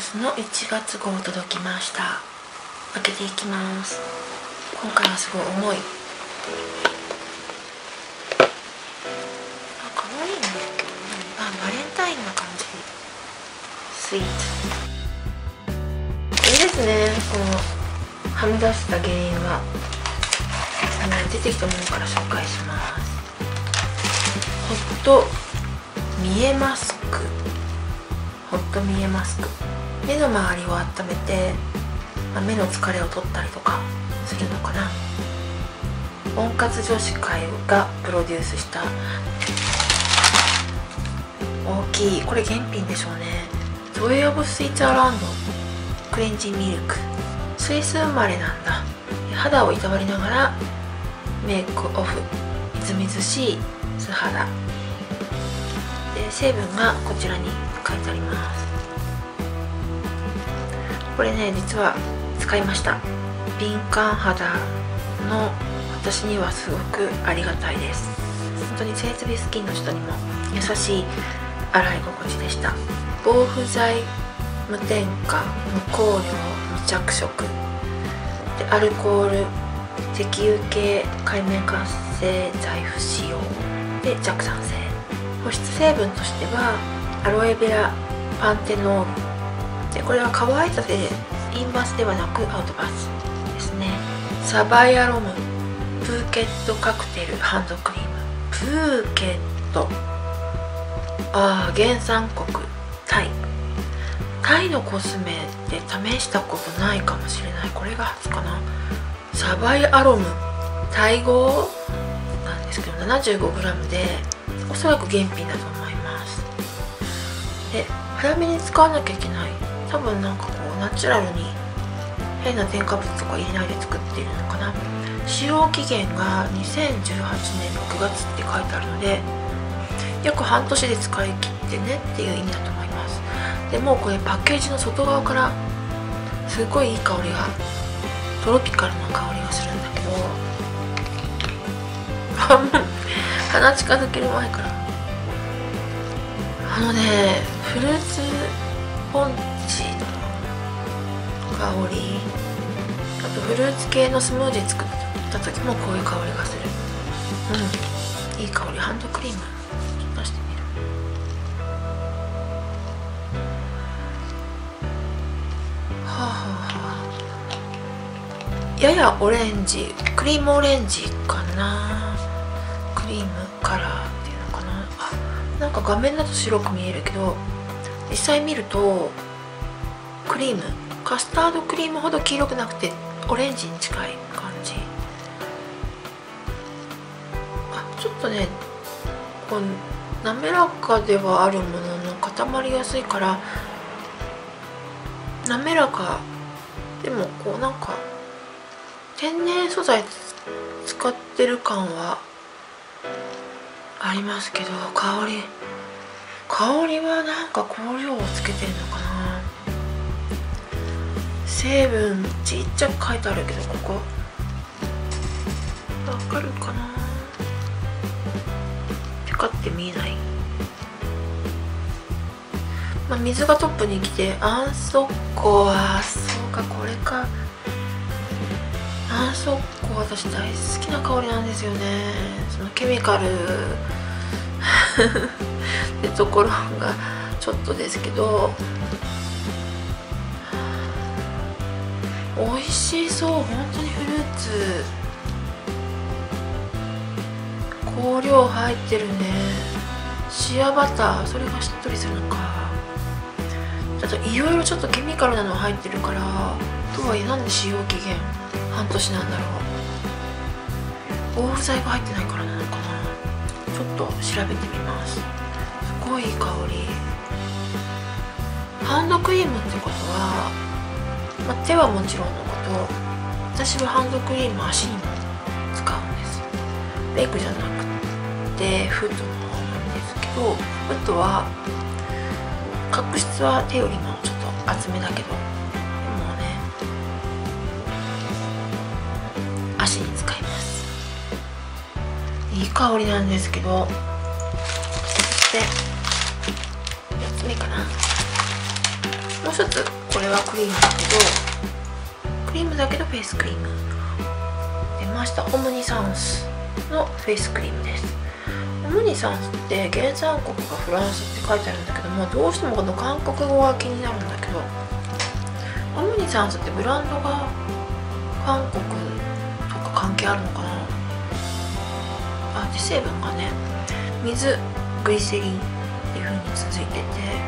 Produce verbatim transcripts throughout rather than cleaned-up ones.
スのいちがつ号届きました。開けていきます。今回はすごい重い。あ、かわいいね。あ、バレンタインな感じ。スイーツいいですね。このはみ出した原因は出てきたものから紹介します。ホット見えマスク。ホット見えマスク、目の周りを温めて、まあ、目の疲れを取ったりとかするのかな。温活女子会がプロデュースした大きい、これ原品でしょうね。ジョイ・オブ・スイーツ・アラウンドクレンジンミルク。スイス生まれなんだ。肌をいたわりながらメイクオフ、みずみずしい素肌で、成分がこちらに書いてあります。これね、実は使いました。敏感肌の私にはすごくありがたいです。本当にセンシティブスキンの人にも優しい洗い心地でした。防腐剤、無添加、無香料、無着色で、アルコール、石油系界面活性剤不使用で、弱酸性。保湿成分としてはアロエベラ、パンテノールで、これは乾いた手でインバスではなくアウトバスですね。サバイアロムプーケットカクテルハンドクリーム。プーケット、ああ、原産国タイ。タイのコスメって試したことないかもしれない。これが初かな。サバイアロムタイ語なんですけど ななじゅうごグラム で、おそらく原品だと思います。で、早めに使わなきゃいけない。多分なんかこうナチュラルに変な添加物とか入れないで作っているのかな。使用期限がにせんじゅうはちねんろくがつって書いてあるので、約半年で使い切ってねっていう意味だと思います。でもうこれパッケージの外側からすごいいい香りが、トロピカルな香りがするんだけど鼻近づける前からあのね、フルーツポンチの香り、あとフルーツ系のスムージー作った時もこういう香りがする。うん、いい香り。ハンドクリーム出してみる。はあはあはあ、ややオレンジ、クリームオレンジかな。クリームカラーっていうのかな。あ、なんか画面だと白く見えるけど、実際見るとクリーム、カスタードクリームほど黄色くなくてオレンジに近い感じ。あ、ちょっとね、こう滑らかではあるものの固まりやすいから、滑らかでもこうなんか天然素材使ってる感はありますけど、香り香りはなんか香料をつけてるのかな。成分ちっちゃく書いてあるけど、ここわかるかな。ピカって見えない。まあ、水がトップに来て、アンソッコはそうか、これか。アンソッコ私大好きな香りなんですよね。そのケミカルってところがちょっとですけど、美味しそう。本当にフルーツ香料入ってるね。シアバター、それがしっとりするのか。あといろいろちょっとケミカルなの入ってるから、とはいえなんで使用期限半年なんだろう。防腐剤が入ってないからなのかな。ちょっと調べてみます。すごいいい香り。ハンドクリームってことは、まあ、手はもちろんのこと、私はハンドクリーム足にも使うんです。メイクじゃなくてフットの方なんですけど、フットは角質は手よりもちょっと厚めだけど、もうね、足に使います。いい香りなんですけど、そしてみっつめかな。 もう一つこれはクリームだけどクリームだけどフェイスクリーム出ました。オムニサンスのフェイスクリームです。オムニサンスって原産国がフランスって書いてあるんだけども、どうしてもこの韓国語が気になるんだけど、オムニサンスってブランドが韓国とか関係あるのかな。あで成分がね、水、グリセリンっていう風に続いてて、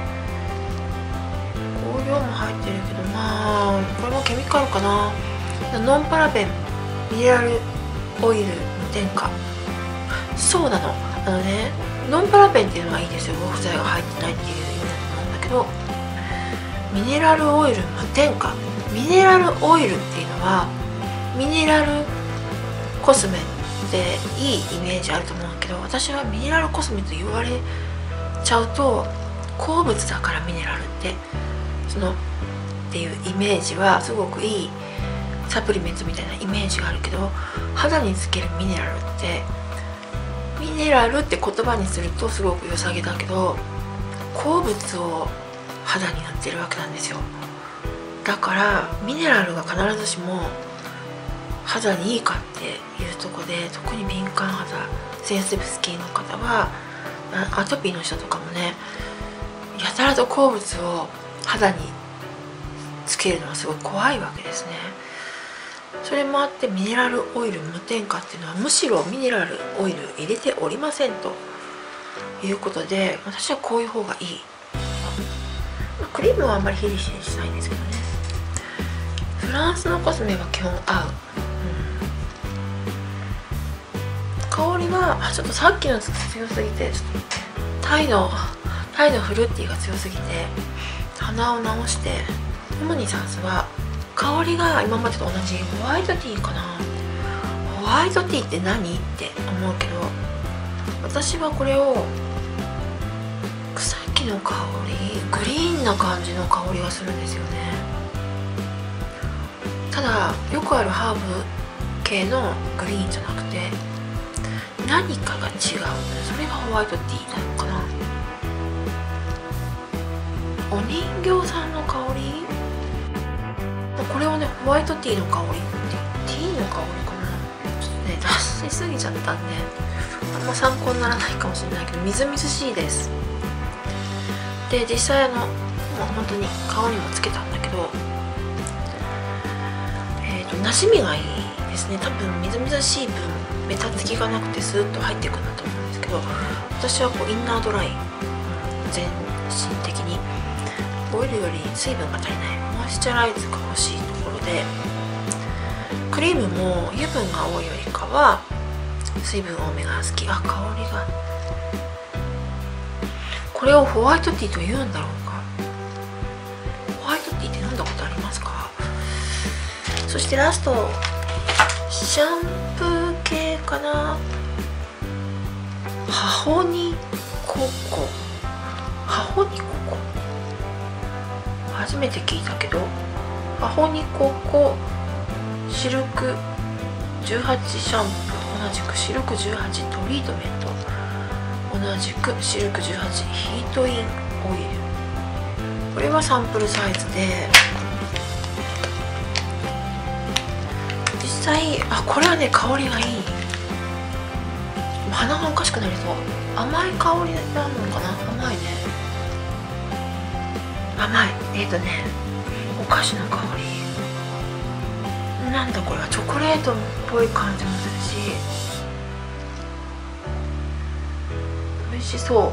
香料も入ってるけど、まあこれもケミカルかな。ノンパラベン、ミネラルオイル無添加。そうなの。あのね、ノンパラベンっていうのはいいですよ。防腐剤が入ってないっていう意味だと思うんだけど、ミネラルオイル無添加。ミネラルオイルっていうのはミネラルコスメっていいイメージあると思うんだけど、私はミネラルコスメと言われちゃうと鉱物だからミネラルってそのっていうイメージはすごくいいサプリメントみたいなイメージがあるけど、肌につけるミネラルってミネラルって言葉にするとすごく良さげだけど、鉱物を肌に塗ってるわけなんですよ。だからミネラルが必ずしも肌にいいかっていうとこで、特に敏感肌、センシティブスキンの方は、アトピーの人とかもね、やたらと鉱物を肌につけるのはすごい怖いわけですね。それもあってミネラルオイル無添加っていうのはむしろミネラルオイル入れておりませんということで、私はこういう方がいい。クリームはあんまりヒリヒリしないんですけどね。フランスのコスメは基本合う、うん、香りはあちょっとさっきの強すぎて、タイのタイのフルーティーが強すぎて鼻を直して、オムニサンスは香りが今までと同じホワイトティーかな。ホワイトティーって何って思うけど、私はこれを草木の香り、グリーンな感じの香りがするんですよね。ただよくあるハーブ系のグリーンじゃなくて何かが違う。それがホワイトティーなのかな。お人形さんの香り、これはねホワイトティーの香りってティーの香りかな。ちょっとね出しすぎちゃったんであんま参考にならないかもしれないけど、みずみずしいです。で実際あのもう本当に顔にもつけたんだけど、えーと馴染みがいいですね。多分みずみずしい分ベタつきがなくてスーッと入っていくんだと思うんですけど、私はこうインナードライ、全身的にオイルより水分が足りないモイスチャライズが欲しいところで、クリームも油分が多いよりかは水分多めが好き。あ、香りが、これをホワイトティーと言うんだろうか。ホワイトティーって飲んだことありますか？そしてラストシャンプー系かな。ハホニココ、ハホニココ初めて聞いたけど、ハホニココシルクじゅうはちシャンプー、同じくシルクじゅうはちトリートメント、同じくシルクじゅうはちヒートインオイル。これはサンプルサイズで、実際あこれはね香りがいい。鼻がおかしくなりそう。甘い香りなのかな。甘いね、甘い。えっとねお菓子の香りなんだこれは。チョコレートっぽい感じもするし美味しそう。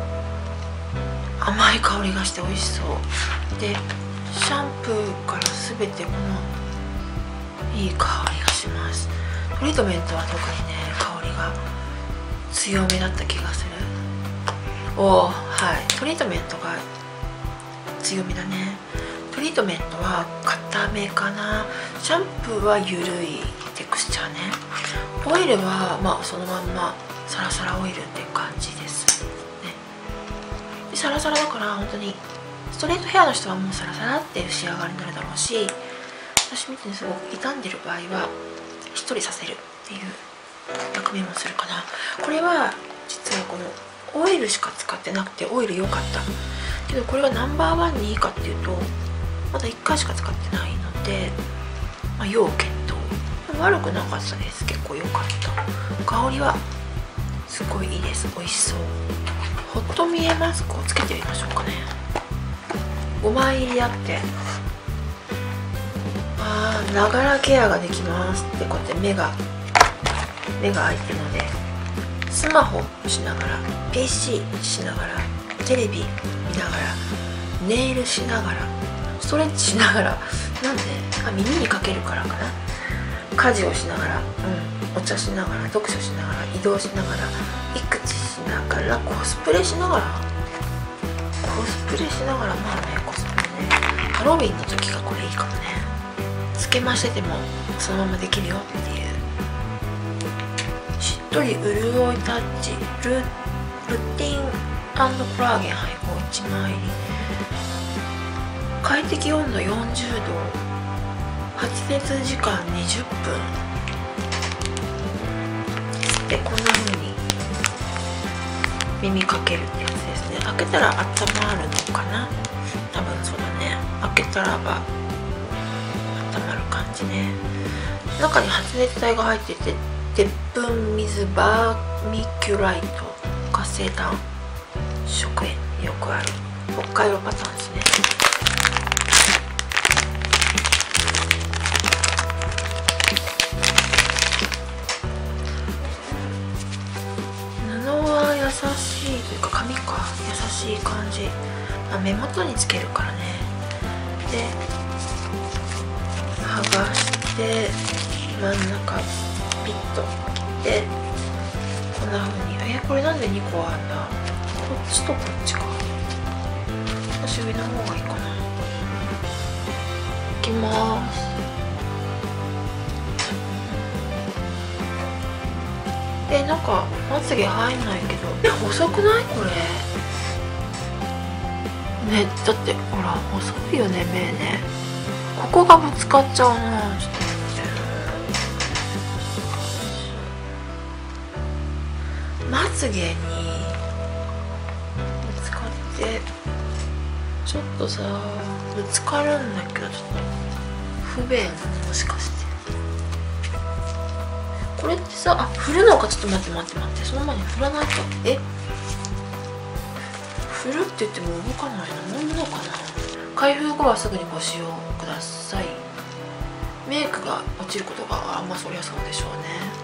甘い香りがして美味しそうで、シャンプーから全てこのいい香りがします。トリートメントは特にね香りが強めだった気がする。おー、はい、トリートメントが強めだね。トリートメントは固めかな。シャンプーはゆるいテクスチャーね。オイルはまあそのまんまサラサラオイルって感じですね。でサラサラだから本当にストレートヘアの人はもうサラサラっていう仕上がりになるだろうし、私みたいにすごく傷んでる場合はしっとりさせるっていう役目もするかな。これは実はこのオイルしか使ってなくて、オイル良かった。 けどこれがナンバーワンにいいかっていうとまだいっかいしか使ってないので、まあ、要検討。悪くなかったです。結構良かった。香りはすごいいいです。美味しそう。ホットミエマスクをつけてみましょうかね。ごまい入りあって、あーながらケアができますって、こうやって目が目が開いてるので、スマホしながら ピーシー しながらテレビ見ながらネイルしながらストレッチしながら、なんであ耳にかけるからかな、家事をしながら、うん、お茶しながら読書しながら移動しながら育児しながらコスプレしながらコスプレしながらまあね、コスプレね、ハロウィンの時がこれいいかもね。つけましててもそのままできるよっていう、しっとり潤いタッチルルティン&コラーゲン配合いちまい入り、快適温度よんじゅうど、発熱時間にじゅっぷんで、こんな風に耳かけるってやつですね。開けたら温まるのかな、多分そうだね。開けたらば温まる感じね。中に発熱体が入ってて、鉄粉水バーミキュライト活性炭食塩、よくある北海道パターンですね。優しいというか紙か、優しい感じ、まあ、目元につけるからね。で剥がして真ん中ピッと切って、こんな風に、えこれなんでにこあるんだ、こっちとこっちか、私上の方がいいかな。いきます。え、なんかまつげ入んないけど、え、細くないこれね。だってほら細いよね、目ね。ここがぶつかっちゃうな。ちょっと待って、まつげにぶつかってちょっとさ、ぶつかるんだけど、ちょっと不便、もしかして。これってさ、あ、振るのか、ちょっと待って待って待って、その前に振らないと。え、振るって言っても動かないの、飲むのかな。開封後はすぐにご使用ください。メイクが落ちることが、あんまそりゃそうでしょ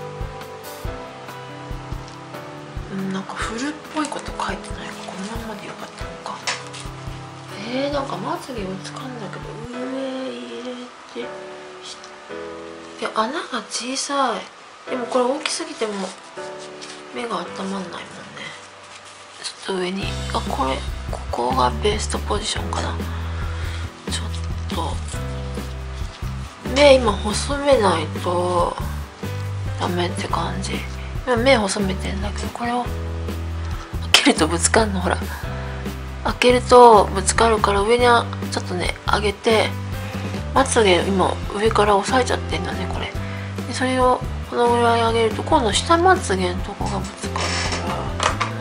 うね。うん、なんか振るっぽいこと書いてないか、このままでよかったのか。えー、なんかまつげをつかんだけど、上入れて、いや、穴が小さい。でもこれ大きすぎても目が温まんないもんね。ちょっと上に、あ、これここがベストポジションかな。ちょっと目今細めないとダメって感じ。今目細めてんだけど、これを開けるとぶつかんの。ほら、開けるとぶつかるから上にちょっとね上げて、まつげ今上から押さえちゃってんだねこれで。それをこのぐらい上げると今度下まつげのとこがぶつかるから、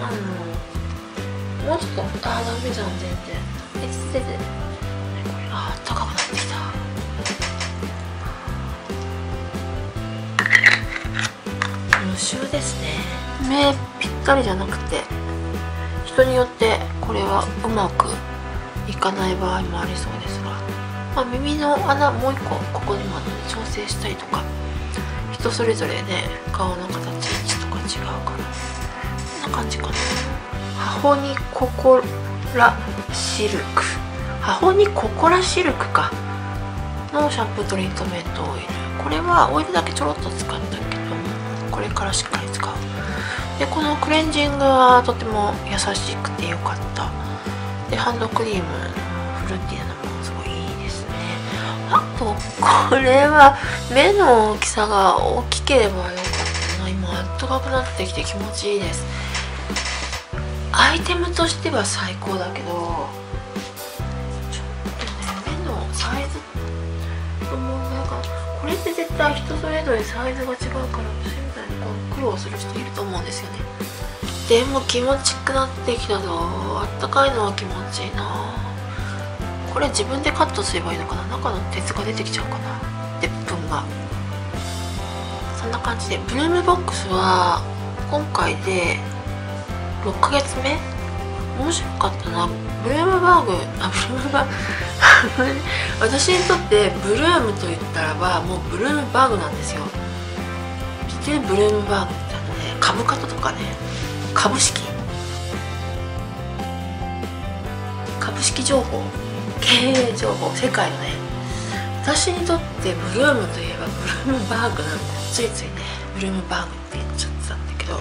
うん、もうちょっと、あーダメじゃん全然。えつってて、これあー高くなってきた。無臭ですね。目ぴったりじゃなくて、人によってこれはうまくいかない場合もありそうですが、まあ、耳の穴もう一個ここにもあるので調整したりとか、人それぞれね顔の形位置とか違うから、こんな感じかな。ハホニココラシルク、ハホニココラシルクかのシャンプートリートメントオイル。これはオイルだけちょろっと使ったけど、これからしっかり使う。でこのクレンジングはとても優しくてよかった。でハンドクリームのフルーティーなのもすごいいいですね。あとこれは目の大きさが大きければよかったな。今あったかくなってきて気持ちいいです。アイテムとしては最高だけど、ちょっとね目のサイズの問題が、これって絶対人それぞれサイズが違うから、私みたいにこう苦労する人いると思うんですよね。 でも気持ちよくなってきたぞ。あったかいのは気持ちいいな。これ自分でカットすればいいのかな。中の鉄が出てきちゃうかな、鉄粉が。そんな感じでブルームボックスは今回でろっかげつめ。面白かったな。ブルームバーグ、あ、ブルームバーグ私にとってブルームと言ったらばもうブルームバーグなんですよ。知ってる？ブルームバーグってあのね、株価とかね、株式株式情報、経営情報、世界のね、私にとってブルームといえばブルームバーグなんで、ついついねブルームバーグって言っちゃってたんだけど、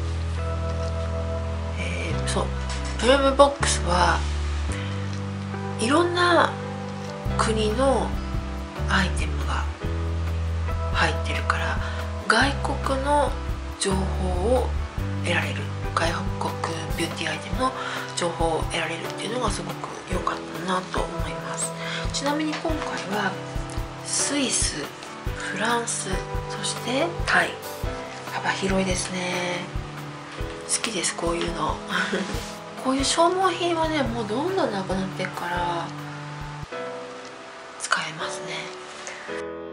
えー、そうブルームボックスはいろんな国のアイテムが入ってるから、外国の情報を得られる、外国ビューティーアイテムの情報を得られるっていうのがすごく良かったなと思います。ちなみに今回はスイス、フランス、そしてタイ、幅広いですね。好きです、こういうのこういう消耗品はね、もうどんどんなくなっていくから使えますね。